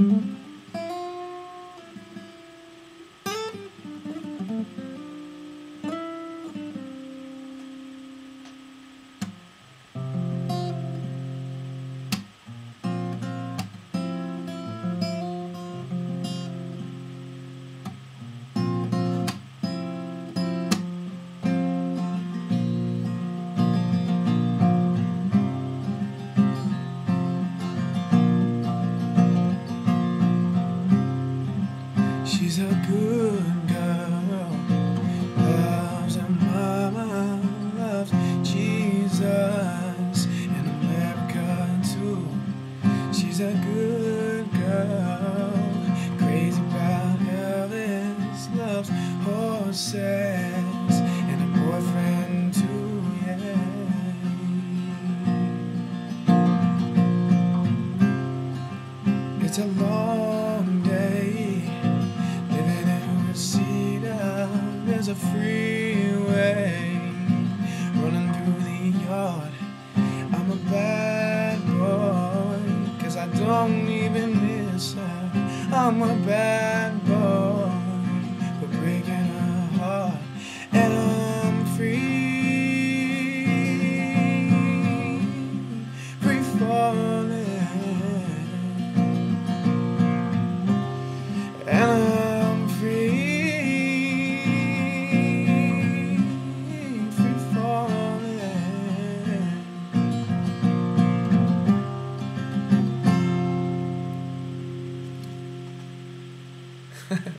She's a good girl, loves her mama, loves Jesus and America too. She's a good girl, crazy about Elvis, loves horses and a boyfriend too, yeah. It's a long day, living in Reseda. There's a freeway running through the yard. I'm a bad boy, 'cause I don't even miss her. I'm a bad